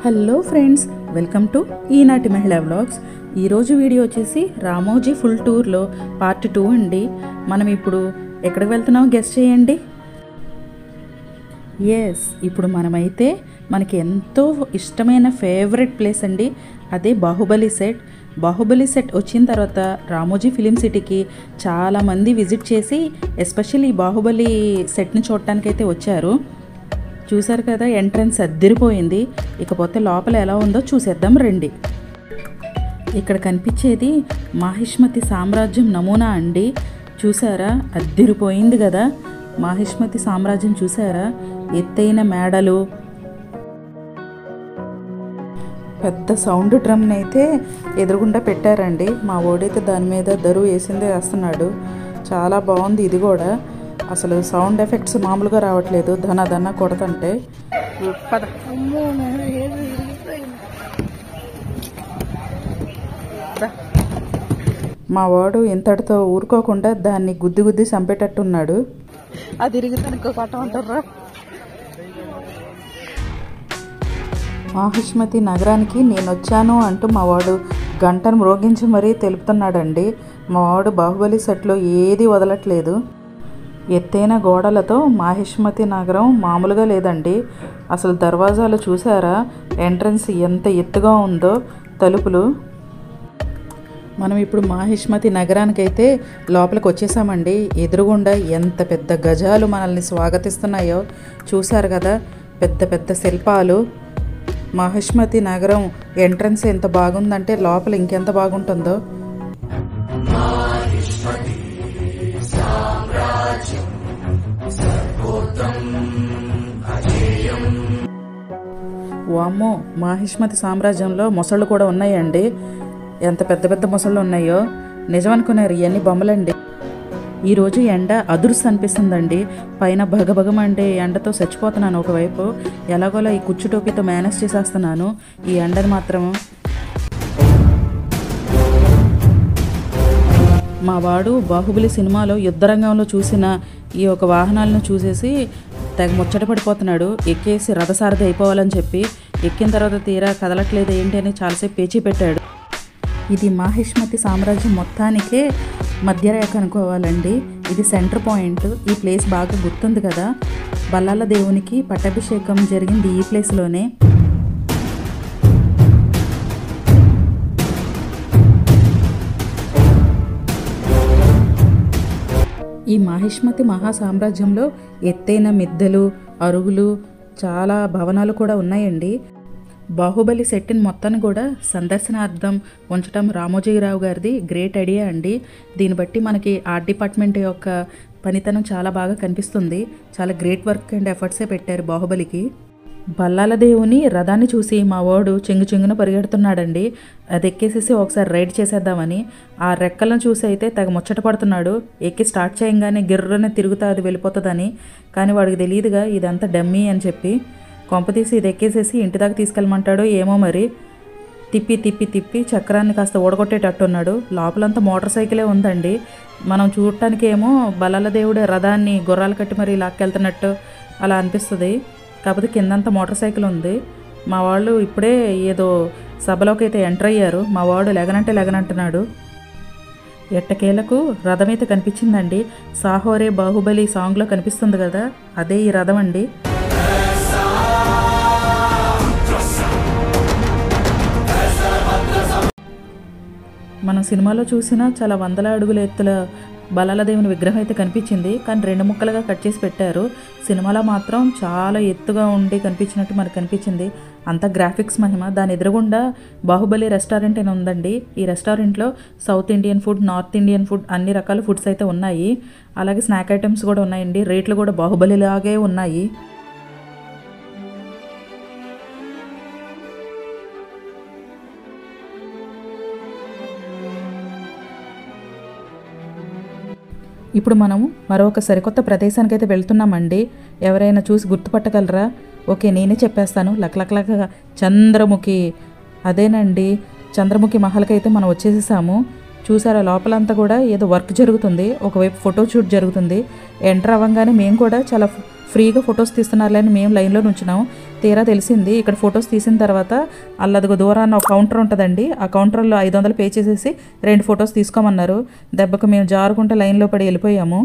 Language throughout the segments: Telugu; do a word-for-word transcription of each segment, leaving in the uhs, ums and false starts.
హలో ఫ్రెండ్స్, వెల్కమ్ టు ఈనాటి మహిళా వ్లాగ్స్. ఈరోజు వీడియో వచ్చేసి రామోజీ ఫుల్ టూర్లో పార్ట్ టూ అండి. మనం ఇప్పుడు ఎక్కడికి వెళ్తున్నామో గెస్ చేయండి. ఎస్, ఇప్పుడు మనమైతే మనకి ఎంతో ఇష్టమైన ఫేవరెట్ ప్లేస్ అండి, అదే బాహుబలి సెట్. బాహుబలి సెట్ వచ్చిన తర్వాత రామోజీ ఫిలిం సిటీకి చాలామంది విజిట్ చేసి ఎస్పెషల్లీ బాహుబలి సెట్ని చూడటానికైతే వచ్చారు. చూసారు కదా, ఎంట్రన్స్ అద్దిరిపోయింది. ఇకపోతే లోపల ఎలా ఉందో చూసేద్దాం రండి. ఇక్కడ కనిపించేది మాహిష్మతి సామ్రాజ్యం నమూనా అండి. చూసారా, అద్దిరిపోయింది కదా. మాహిష్మతి సామ్రాజ్యం చూసారా, ఎత్తైన మేడలు, పెద్ద సౌండ్ డ్రమ్ని అయితే ఎదురుగుండా పెట్టారండి. మా ఓడైతే దాని మీద దరువు వేసిందే వేస్తున్నాడు. చాలా బాగుంది ఇది కూడా. అసలు సౌండ్ ఎఫెక్ట్స్ మామూలుగా రావట్లేదు, ధన ధన కొడతంటే. మా వాడు ఇంతటితో ఊరుకోకుండా దాన్ని గుద్ది గుద్ది చంపేటట్టున్నాడు. అది ఇరిగితే పట్ట ఉంటారా. మాహిష్మతి నగరానికి నేను వచ్చాను అంటూ మా వాడు గంటను మ్రోగించి మరీ తెలుపుతున్నాడండి. మా వాడు బాహుబలి సెట్లో ఏది వదలట్లేదు. ఎత్తైన గోడలతో మాహిష్మతి నగరం మామూలుగా లేదండి. అసలు దర్వాజాలు చూసారా, ఎంట్రన్స్ ఎంత ఎత్తుగా ఉందో, తలుపులు. మనం ఇప్పుడు మాహిష్మతి నగరానికైతే లోపలికి వచ్చేసామండి. ఎదురుగుండా ఎంత పెద్ద గజాలు మనల్ని స్వాగతిస్తున్నాయో చూసారు కదా, పెద్ద పెద్ద శిల్పాలు. మాహిష్మతి నగరం ఎంట్రన్స్ ఎంత బాగుందంటే లోపల ఇంకెంత బాగుంటుందో. వామ్మో, మాహిష్మతి సామ్రాజ్యంలో మొసళ్ళు కూడా ఉన్నాయండి. ఎంత పెద్ద పెద్ద మొసళ్ళు ఉన్నాయో. నిజమనుకున్నారు, ఇవన్నీ బొమ్మలండి. ఈరోజు ఎండ అదుర్స్ అనిపిస్తుందండి. పైన భగభగమంటే ఎండతో చచ్చిపోతున్నాను. ఒకవైపు ఎలాగోలా ఈ కుచ్చు టోపీతో మేనేజ్ చేసేస్తున్నాను ఈ ఎండని మాత్రం. మా వాడు బాహుబలి సినిమాలో యుద్ధరంగంలో చూసిన ఈ ఒక వాహనాలను చూసేసి తెగ ముచ్చట పడిపోతున్నాడు. ఎక్కేసి రథసారథి అయిపోవాలని చెప్పి. ఎక్కిన తర్వాత తీరా కదలట్లేదు ఏంటి అని చాలాసేపు పేచీ పెట్టాడు. ఇది మాహిష్మతి సామ్రాజ్యం మొత్తానికే మధ్యరేఖ అనుకోవాలండి. ఇది సెంటర్ పాయింట్. ఈ ప్లేస్ బాగా గుర్తుంది కదా, బల్లాల దేవునికి పట్టాభిషేకం జరిగింది ఈ ప్లేస్లోనే. ఈ మాహిష్మతి మహా సామ్రాజ్యంలో ఎత్తైన మిద్దెలు, అరుగులు, చాలా భవనాలు కూడా ఉన్నాయండి. బాహుబలి సెట్టిని మొత్తాన్ని కూడా సందర్శనార్థం ఉంచడం రామోజీరావు గారిది గ్రేట్ ఐడియా అండి. దీన్ని బట్టి మనకి ఆర్ట్ డిపార్ట్మెంట్ యొక్క పనితనం చాలా బాగా కనిపిస్తుంది. చాలా గ్రేట్ వర్క్ అండ్ ఎఫర్ట్సే పెట్టారు బాహుబలికి. బల్లాల దేవుని రథాన్ని చూసి మా వాడు చెంగు చెంగున పరిగెడుతున్నాడండి. అది ఎక్కేసేసి ఒకసారి రైడ్ చేసేద్దామని. ఆ రెక్కలను చూసి అయితే తెగ ముచ్చట పడుతున్నాడు. ఎక్కి స్టార్ట్ చేయంగానే గిర్రనే తిరుగుతా అది వెళ్ళిపోతుందని. కానీ వాడికి తెలియదుగా ఇదంతా డమ్మీ అని చెప్పి. కొంపతీసి ఇది ఎక్కేసేసి ఇంటి దాకా తీసుకెళ్ళమంటాడో ఏమో మరి. తిప్పి తిప్పి తిప్పి చక్రాన్ని కాస్త ఓడగొట్టేటట్టున్నాడు. లోపలంతా మోటార్ సైకిలే ఉందండి. మనం చూడటానికి ఏమో బల్లాల దేవుడే రథాన్ని గుర్రాలు కట్టి మరీ లాక్కెళ్తున్నట్టు అలా అనిపిస్తుంది. కాకపోతే కిందంతా మోటార్ సైకిల్ ఉంది. మా వాళ్ళు ఇప్పుడే ఏదో సభలోకి అయితే ఎంటర్ అయ్యారు. మా వాడు లెగనంటే లెగనంటున్నాడు. ఎట్టకేలకు రథం అయితే కనిపించిందండి. సాహోరే బాహుబలి సాంగ్లో కనిపిస్తుంది కదా, అదే ఈ రథం అండి. మనం సినిమాలో చూసిన చాలా వందల అడుగుల ఎత్తుల బల్లాల దేవుని విగ్రహం అయితే కనిపించింది. కానీ రెండు ముక్కలుగా కట్ చేసి పెట్టారు. సినిమాలో మాత్రం చాలా ఎత్తుగా ఉండి కనిపించినట్టు మనకు కనిపించింది. అంత గ్రాఫిక్స్ మహిమ. దాని ఎదురుగుండా బాహుబలి రెస్టారెంట్ అని ఉందండి. ఈ రెస్టారెంట్లో south Indian food, north Indian food, అన్ని రకాల ఫుడ్స్ అయితే ఉన్నాయి. అలాగే స్నాక్ ఐటమ్స్ కూడా ఉన్నాయండి. రేట్లు కూడా బాహుబలి లాగే ఉన్నాయి. ఇప్పుడు మనము మరొక సరికొత్త ప్రదేశానికి అయితే వెళ్తున్నామండి. ఎవరైనా చూసి గుర్తుపట్టగలరా? ఓకే, నేనే చెప్పేస్తాను. లక్లక్లక చంద్రముఖి, అదేనండి చంద్రముఖి మహల్కి అయితే మనం వచ్చేసేసాము. చూసారా, లోపలంతా కూడా ఏదో వర్క్ జరుగుతుంది. ఒకవైపు ఫోటో షూట్ జరుగుతుంది. ఎంటర్ అవ్వగానే మేము కూడా చాలా ఫ్రీగా ఫొటోస్ తీస్తున్నారులేని మేము లైన్లో నుంచున్నాము. తీరా తెలిసింది. ఇక్కడ ఫొటోస్ తీసిన తర్వాత అల్లదిగో దూరాన్ని ఒక కౌంటర్ ఉంటుందండి. ఆ కౌంటర్లో ఐదు వందలు పే చేసేసి రెండు ఫొటోస్ తీసుకోమన్నారు. దెబ్బకు మేము జారుకుంటే లైన్లో పడి వెళ్ళిపోయాము.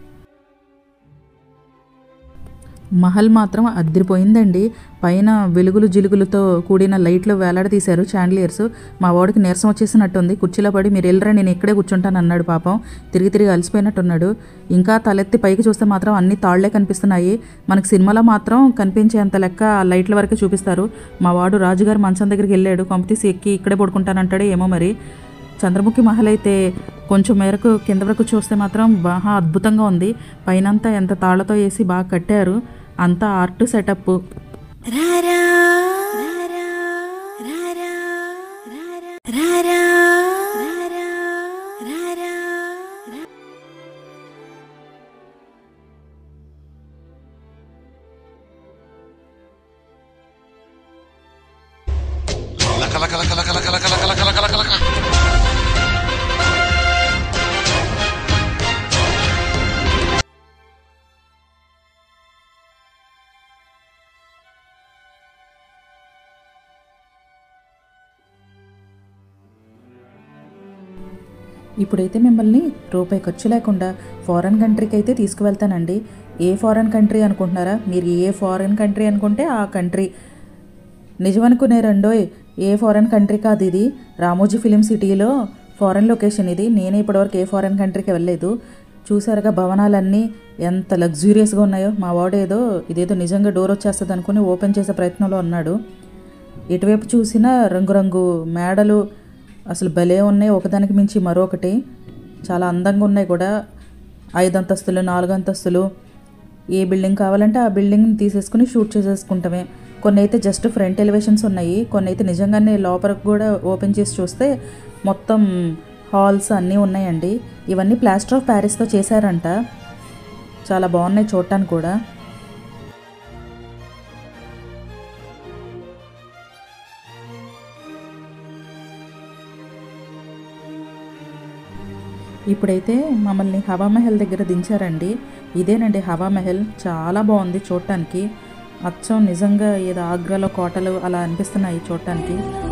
మహల్ మాత్రం అద్దరిపోయిందండి. పైన వెలుగులు జిలుగులతో కూడిన లైట్లు వేలాడదీశారు చాండ్లియర్స్. మా వాడికి నీరసం వచ్చేసినట్టుంది. కుర్చీలో పడి మీరు వెళ్ళరా నేను ఇక్కడే కూర్చుంటాను అన్నాడు. పాపం తిరిగి తిరిగి అలసిపోయినట్టున్నాడు. ఇంకా తలెత్తి పైకి చూస్తే మాత్రం అన్ని తాళ్లే కనిపిస్తున్నాయి. మనకి సినిమాలో మాత్రం కనిపించేంత లెక్క ఆ లైట్ల వరకే చూపిస్తారు. మా వాడు రాజుగారు మంచం దగ్గరికి వెళ్ళాడు. కొంపతీసి ఎక్కి ఇక్కడే పడుకుంటానంటాడు ఏమో మరి. చంద్రముఖి మహల్ అయితే కొంచెం మేరకు కింద వరకు చూస్తే మాత్రం బాగా అద్భుతంగా ఉంది. పైనంతా ఎంత తాళ్లతో వేసి బాగా కట్టారు. అంతా ఆర్ట్ సెటప్. ఇప్పుడైతే మిమ్మల్ని రూపాయి ఖర్చు లేకుండా ఫారెన్ కంట్రీకి అయితే తీసుకువెళ్తానండి. ఏ ఫారెన్ కంట్రీ అనుకుంటున్నారా? మీరు ఏ ఫారెన్ కంట్రీ అనుకుంటే ఆ కంట్రీ. నిజమనుకునే రెండోయ్, ఏ ఫారెన్ కంట్రీ కాదు ఇది. రామోజీ ఫిలిం సిటీలో ఫారెన్ లొకేషన్ ఇది. నేనే ఇప్పటివరకు ఏ ఫారెన్ కంట్రీకి వెళ్ళలేదు. చూసారుగా భవనాలన్నీ ఎంత లగ్జూరియస్గా ఉన్నాయో. మా వాడు ఏదో ఇదేదో నిజంగా డోర్ వచ్చేస్తుంది అనుకుని ఓపెన్ చేసే ప్రయత్నంలో ఉన్నాడు. ఎటువైపు చూసినా రంగురంగు మేడలు అసలు భలే ఉన్నాయి. ఒకదానికి మించి మరొకటి చాలా అందంగా ఉన్నాయి కూడా. ఐదు అంతస్తులు నాలుగు అంతస్తులు ఏ బిల్డింగ్ కావాలంటే ఆ బిల్డింగ్ని తీసేసుకుని షూట్ చేసేసుకుంటామే. కొన్ని అయితే జస్ట్ ఫ్రంట్ ఎలివేషన్స్ ఉన్నాయి. కొన్ని అయితే నిజంగానే లోపలికి కూడా ఓపెన్ చేసి చూస్తే మొత్తం హాల్స్ అన్నీ ఉన్నాయండి. ఇవన్నీ ప్లాస్టర్ ఆఫ్ ప్యారిస్తో చేశారంట. చాలా బాగున్నాయి చూడటానికి కూడా. ఇప్పుడైతే మమ్మల్ని హవామహల్ దగ్గర దించారండి. ఇదేనండి హవామహల్. చాలా బాగుంది చూడటానికి. అచ్చం నిజంగా ఏదో ఆగ్రాలో కోటలు అలా అనిపిస్తున్నాయి చూడటానికి.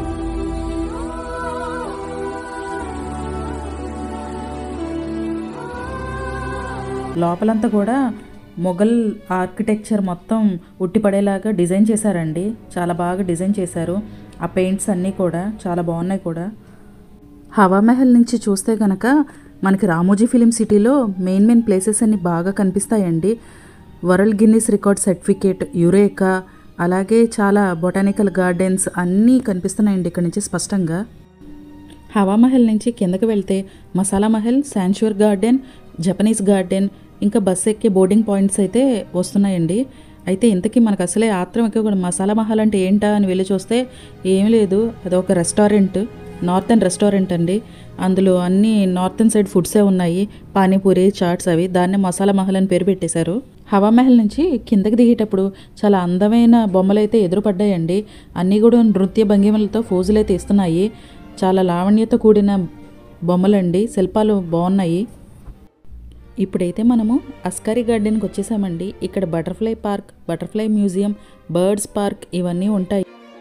లోపలంతా కూడా మొఘల్ ఆర్కిటెక్చర్ మొత్తం ఉట్టిపడేలాగా డిజైన్ చేశారండి. చాలా బాగా డిజైన్ చేశారు. ఆ పెయింట్స్ అన్నీ కూడా చాలా బాగున్నాయి కూడా. హవామహల్ నుంచి చూస్తే కనుక మనకి రామోజీ ఫిలిం సిటీలో మెయిన్ మెయిన్ ప్లేసెస్ అన్నీ బాగా కనిపిస్తాయండి. World Guinness record certificate, Eureka, అలాగే చాలా బొటానికల్ గార్డెన్స్ అన్నీ కనిపిస్తున్నాయండి ఇక్కడ నుంచి స్పష్టంగా. హవామహల్ నుంచి కిందకి వెళ్తే Masala Mahal, sanctuary garden, Japanese garden, ఇంకా బస్సు ఎక్కే బోర్డింగ్ పాయింట్స్ అయితే వస్తున్నాయండి. అయితే ఇంతకీ మనకు అసలే ఆత్రం ఎక్కువ కూడా. మసాలా మహల్ అంటే ఏంటా అని వెళ్ళి చూస్తే ఏం లేదు, అదొక రెస్టారెంట్, నార్థన్ రెస్టారెంట్ అండి. అందులో అన్ని నార్థన్ సైడ్ ఫుడ్సే ఉన్నాయి. పానీపూరి, చాట్స్ అవి. దాన్ని మసాలా మహల్ అని పేరు పెట్టేశారు. హవామహల్ నుంచి కిందకి దిగేటప్పుడు చాలా అందమైన బొమ్మలు అయితే ఎదురుపడ్డాయండి. అన్నీ కూడా నృత్య భంగిమలతో ఫోజులు అయితే ఇస్తున్నాయి. చాలా లావణ్యతో కూడిన బొమ్మలండి. శిల్పాలు బాగున్నాయి. ఇప్పుడైతే మనము అస్కారీ గార్డెన్కి వచ్చేసామండి. ఇక్కడ butterfly park, butterfly museum, birds park ఇవన్నీ ఉంటాయి.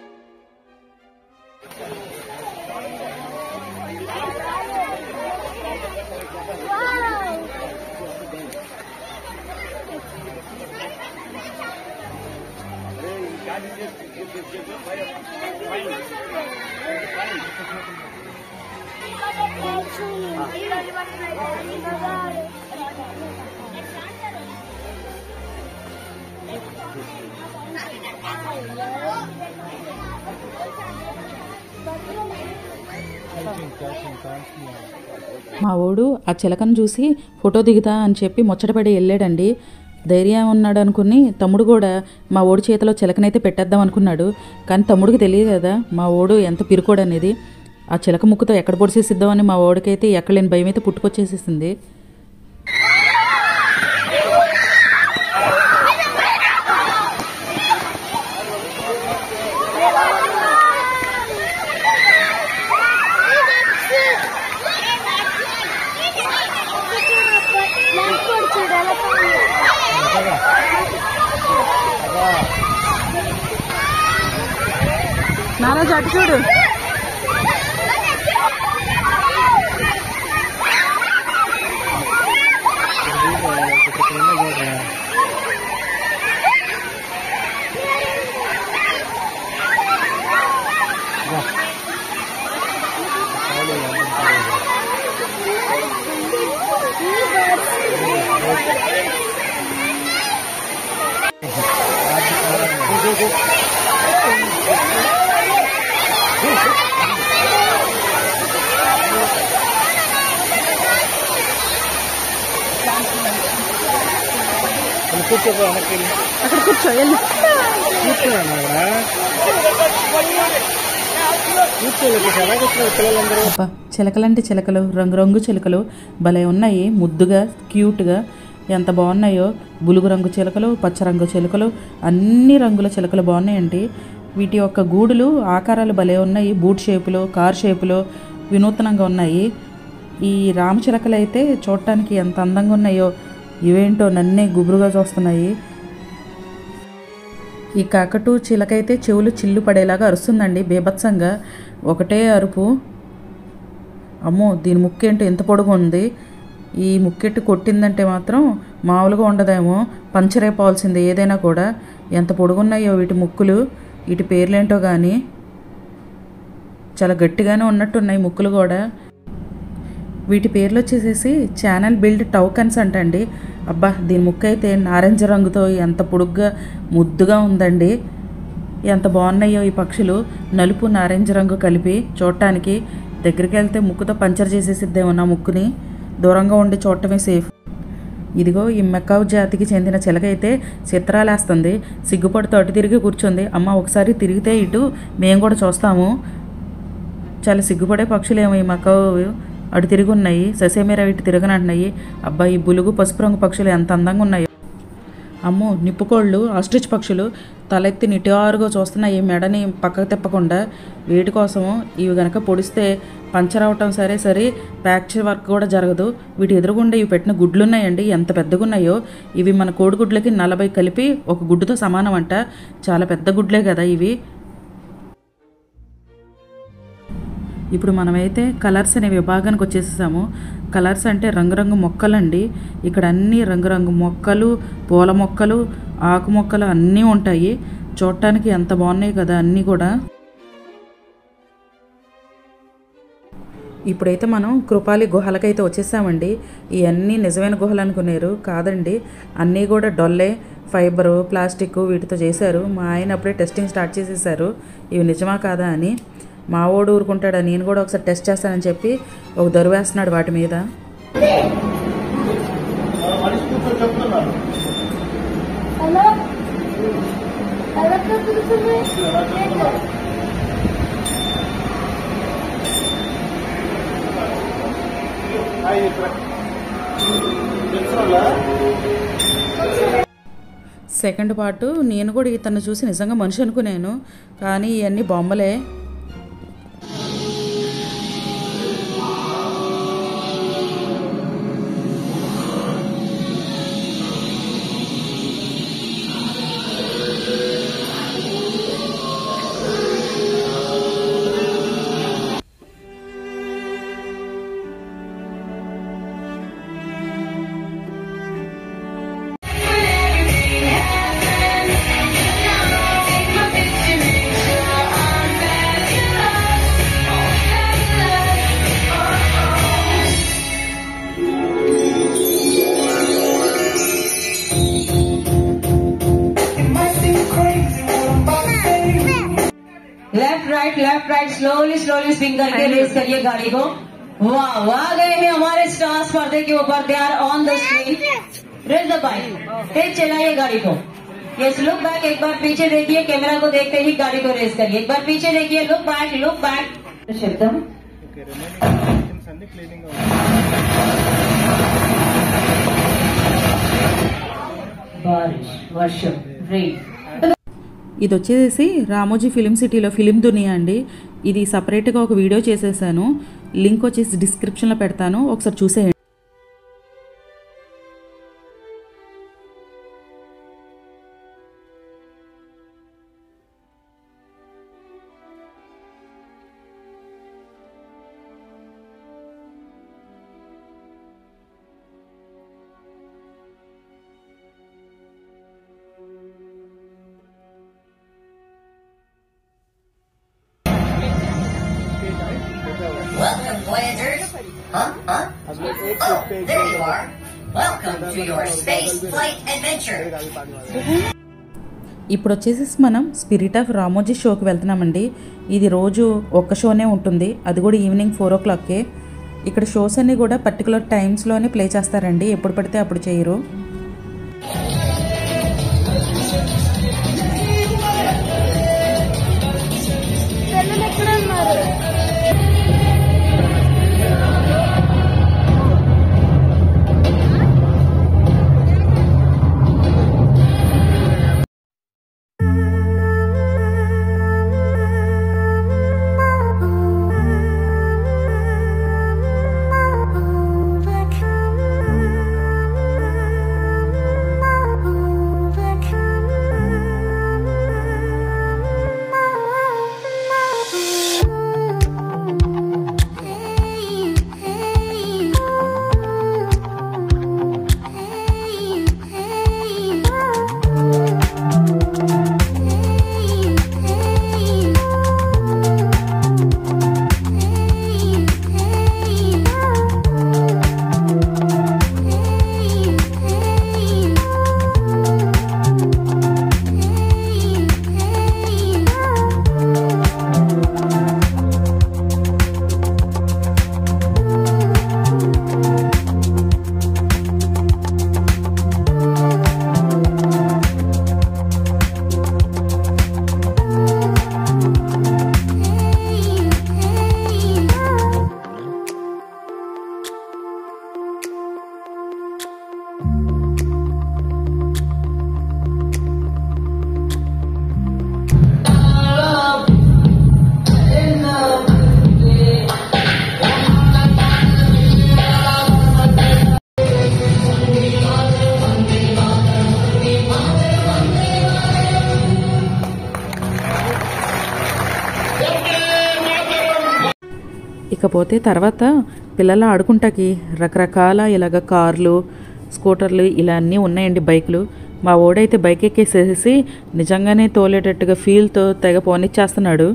మా ఓడు ఆ చిలకను చూసి ఫోటో దిగుతా అని చెప్పి ముచ్చటపడి వెళ్ళాడండి. ధైర్యం ఉన్నాడు అనుకుని తమ్ముడు కూడా మా ఓడి చేతిలో చిలకనైతే పెట్టేద్దాం అనుకున్నాడు. కానీ తమ్ముడికి తెలియదు కదా మా ఓడు ఎంత పిరుకోడు అనేది. ఆ చిలక ముక్కుతో ఎక్కడ పొడిచేసిద్దామని మా ఓడికైతే ఎక్కలేని భయం అయితే పుట్టుకొచ్చేసేసింది. నాన్న జట్టు చూడు. అక్కడ కూర్చో వెళ్ళి చిలకలంటే చిలకలు రంగురంగు చిలకలు భలే ఉన్నాయి. ముద్దుగా క్యూట్గా ఎంత బాగున్నాయో. బులుగు రంగు చిలకలు, పచ్చరంగు చిలకలు, అన్ని రంగుల చిలకలు బాగున్నాయండి. వీటి యొక్క గూడులు ఆకారాలు భలే ఉన్నాయి. బూట్ షేపులో, కార్ షేపులో వినూత్నంగా ఉన్నాయి. ఈ రామచిలకలు అయితే చూడటానికి ఎంత అందంగా ఉన్నాయో. ఇవేంటో నన్నే గుబురుగా చూస్తున్నాయి. ఈ కాకటు చిలకైతే చెవులు చిల్లు పడేలాగా అరుస్తుందండి బీభత్సంగా. ఒకటే అరుపు. అమ్మో, దీని ముక్కేంటో ఎంత పొడుగు ఉంది. ఈ ముక్కెట్టు కొట్టిందంటే మాత్రం మామూలుగా ఉండదేమో, పంచర్ అయిపోవాల్సిందే ఏదైనా కూడా. ఎంత పొడుగున్నాయో వీటి ముక్కులు. వీటి పేర్లేంటో కానీ చాలా గట్టిగానే ఉన్నట్టున్నాయి ముక్కులు కూడా. వీటి పేర్లు వచ్చేసేసి ఛానల్ బిల్డ్ టౌకన్స్ అంటండి. అబ్బా, దీని ముక్కు అయితే నారింజ రంగుతో ఎంత పొడుగ్గా ముద్దుగా ఉందండి. ఎంత బాగున్నాయో ఈ పక్షులు. నలుపు నారింజ రంగు కలిపి చూడటానికి. దగ్గరికి వెళ్తే ముక్కుతో పంచర్ చేసేసిద్దేమో నా ముక్కుని. దూరంగా ఉండి చూడటమే సేఫ్. ఇదిగో ఈ మెకావ్ జాతికి చెందిన చిలక అయితే చిత్రాలేస్తుంది. సిగ్గుపడుతూ అటు తిరిగి కూర్చుంది. అమ్మ, ఒకసారి తిరిగితే ఇటు మేము కూడా చూస్తాము. చాలా సిగ్గుపడే పక్షులేమో ఈ మెకావ్. అటు తిరిగి ఉన్నాయి. ససేమేరా ఇటు తిరగనంటున్నాయి. అబ్బాయి, ఈ బులుగు పసుపు రంగు పక్షులు ఎంత అందంగా ఉన్నాయో. అమ్మో, నిప్పుకోళ్ళు ఆస్ట్రిచ్ పక్షులు తలెత్తి నిటారుగా చూస్తున్నాయి, మెడని పక్కకు తిప్పకుండా. వీటి కోసము ఇవి గనక పొడిస్తే పంచర్ అవటం సరే సరే ప్యాచ్ వర్క్ కూడా జరగదు. వీటి ఎదురుగుండే ఇవి పెట్టిన గుడ్లు ఉన్నాయండి, ఎంత పెద్దగా ఉన్నాయో. ఇవి మన కోడిగుడ్లకి నలభై కలిపి ఒక గుడ్డుతో సమానం అంట. చాలా పెద్ద గుడ్లే కదా ఇవి. ఇప్పుడు మనమైతే కలర్స్ అనే విభాగానికి వచ్చేసాము. కలర్స్ అంటే రంగురంగు మొక్కలండి. ఇక్కడ అన్ని రంగురంగు మొక్కలు, పూల మొక్కలు, ఆకు మొక్కలు అన్నీ ఉంటాయి. చూడటానికి ఎంత బాగున్నాయి కదా అన్నీ కూడా. ఇప్పుడైతే మనం కృపాలి గుహలకైతే వచ్చేసామండి. ఇవన్నీ నిజమైన గుహలు అనుకున్నారు, కాదండి. అన్నీ కూడా డొల్లే, ఫైబరు, ప్లాస్టిక్ వీటితో చేశారు. మా ఆయన అప్పుడే టెస్టింగ్ స్టార్ట్ చేసేసారు ఇవి నిజమా కాదా అని. మా ఓడు ఊరుకుంటాడా, నేను కూడా ఒకసారి టెస్ట్ చేస్తానని చెప్పి ఒక దరువు వేస్తున్నాడు వాటి మీద. సెకండ్ పార్ట్ నేను కూడా ఇతన్ని చూసి నిజంగా మనిషి అనుకున్నాను, కానీ ఇవన్నీ బొమ్మలే. Left right left right slowly slowly spin करके रेस करिए गाड़ी को। वाह वाह गए हैं हमारे स्टार्स पर्दे के ऊपर, they are on the screen. Race the bike, तेज चलाइए गाड़ी को। यस, लुक बैक, एक बार पीछे देखिए, कैमरा को देखते ही गाड़ी को रेस करिए। एक बार पीछे देखिए, लुक बैक लुक बैक। शब्दम बारिश वर्षम रेन। ఇది వచ్చేసి రామోజీ ఫిలిం సిటీలో ఫిలిం దునియా అండి. ఇది సపరేట్గా ఒక వీడియో చేసేసాను, లింక్ వచ్చేసి డిస్క్రిప్షన్లో పెడతాను, ఒకసారి చూసేయండి. Huh? Huh? Oh, there you are. Welcome to your space flight adventure. ఇప్పుడు వచ్చేసి మనం స్పిరిట్ ఆఫ్ రామోజీ షోకి వెళ్తున్నామండి. ఇది రోజు ఒక్క షోనే ఉంటుంది, అది కూడా ఈవినింగ్ ఫోర్ ఓ క్లాక్కే. ఇక్కడ షోస్ అన్నీ కూడా పర్టికులర్ టైమ్స్లోనే ప్లే చేస్తారండి, ఎప్పుడు పడితే అప్పుడు చేయరు. ఇకపోతే తర్వాత పిల్లలు ఆడుకుంటాకి రకరకాల ఇలాగ కార్లు, స్కూటర్లు ఇలా అన్నీ ఉన్నాయండి, బైకులు. మా ఓడైతే బైక్ ఎక్కేసేసి నిజంగానే తోలేటట్టుగా ఫీల్తో తెగ పోనిచ్చేస్తున్నాడు.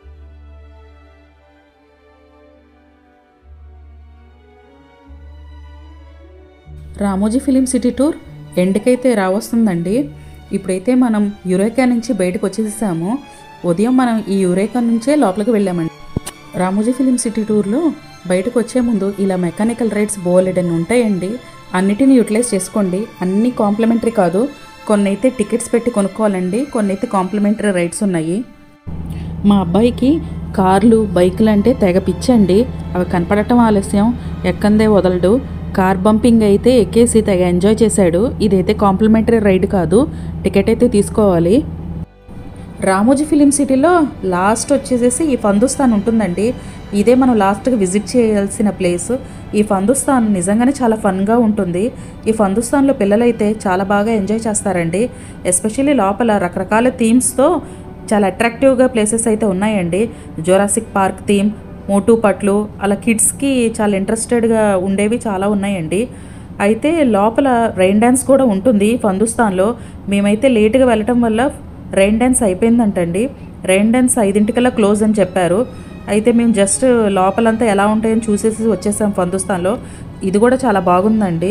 రామోజీ ఫిలిం సిటీ టూర్ ఎండ్కైతే రావస్తుందండి. ఇప్పుడైతే మనం యురేకా నుంచి బయటకు వచ్చేసాము. ఉదయం మనం ఈ యురేకా నుంచే లోపలికి వెళ్ళామండి. రామోజీ ఫిలిం సిటీ టూర్లో బయటకు వచ్చే ముందు ఇలా మెకానికల్ రైడ్స్ బోలెడన్ని ఉంటాయండి. అన్నిటిని యూటిలైజ్ చేసుకోండి. అన్నీ కాంప్లిమెంటరీ కాదు, కొన్ని అయితే టికెట్స్ పెట్టి కొనుక్కోవాలండి, కొన్ని అయితే కాంప్లిమెంటరీ రైడ్స్ ఉన్నాయి. మా అబ్బాయికి కార్లు, బైకులు అంటే తెగ పిచ్చండి. అవి కనపడటం ఆలస్యం, ఎక్కందే వదలడు. కార్ బంపింగ్ అయితే ఎక్కేసి తెగ ఎంజాయ్ చేశాడు. ఇదైతే కాంప్లిమెంటరీ రైడ్ కాదు, టికెట్ అయితే తీసుకోవాలి. రామోజీ ఫిలిం సిటీలో లాస్ట్ వచ్చేసేసి ఈ ఫందుస్తాన్ ఉంటుందండి. ఇదే మనం లాస్ట్గా విజిట్ చేయాల్సిన ప్లేస్. ఈ ఫందుస్తాన్ నిజంగానే చాలా ఫన్గా ఉంటుంది. ఈ ఫందుస్తాన్లో పిల్లలైతే చాలా బాగా ఎంజాయ్ చేస్తారండి. ఎస్పెషల్లీ లోపల రకరకాల థీమ్స్తో చాలా అట్రాక్టివ్గా ప్లేసెస్ అయితే ఉన్నాయండి. జురాసిక్ పార్క్ థీమ్, మోటు పట్లు, అలా కిడ్స్కి చాలా ఇంట్రెస్టెడ్గా ఉండేవి చాలా ఉన్నాయండి. అయితే లోపల రైన్ డ్యాన్స్ కూడా ఉంటుంది ఫందుస్తాన్లో. మేమైతే లేట్గా వెళ్ళటం వల్ల రైన్ డ్యాన్స్ అయిపోయిందంటండి. రైన్ డ్యాన్స్ ఐదింటికల్లా క్లోజ్ అని చెప్పారు. అయితే మేము జస్ట్ లోపలంతా ఎలా ఉంటాయని చూసేసి వచ్చేసాం ఫందుస్తాన్లో. ఇది కూడా చాలా బాగుందండి.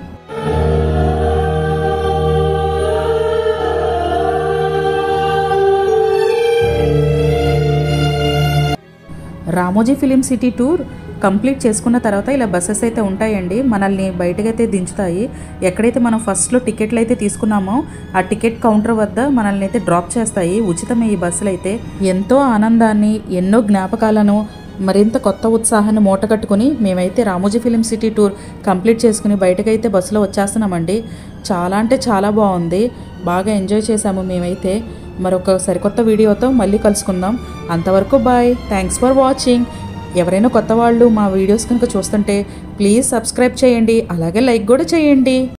Ramoji film city tour complete చేసుకున్న తర్వాత ఇలా బస్సెస్ అయితే ఉంటాయండి, మనల్ని బయటకైతే దించుతాయి. ఎక్కడైతే మనం ఫస్ట్లో టికెట్లు అయితే తీసుకున్నామో ఆ టికెట్ కౌంటర్ వద్ద మనల్ని అయితే డ్రాప్ చేస్తాయి. ఉచితమే ఈ బస్సులు అయితే. ఎంతో ఆనందాన్ని, ఎన్నో జ్ఞాపకాలను, మరింత కొత్త ఉత్సాహాన్ని మూటగట్టుకుని మేమైతే Ramoji film city tour complete చేసుకుని బయటకైతే బస్సులో వచ్చేస్తున్నామండి. చాలా అంటే చాలా బాగుంది, బాగా ఎంజాయ్ చేసాము మేమైతే. మరొక సరికొత్త వీడియోతో మళ్ళీ కలుసుకుందాం. అంతవరకు బాయ్, థ్యాంక్స్ ఫర్ వాచింగ్. ఎవరైనా కొత్త వాళ్ళు మా వీడియోస్ కనుక చూస్తుంటే ప్లీజ్ సబ్స్క్రైబ్ చేయండి, అలాగే లైక్ కూడా చేయండి.